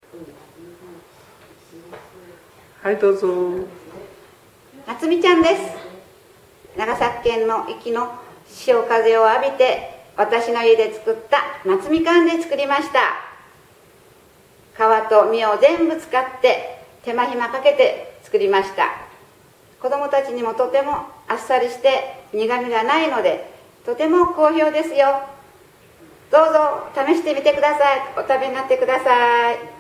はい、どうぞ。 夏美ちゃんです。長崎県の壱岐の潮風を浴びて私の家で作った夏みかんで作りました。皮と実を全部使って手間暇かけて作りました。子供たちにもとてもあっさりして苦みがないのでとても好評ですよ。どうぞ試してみてください。お食べになってください。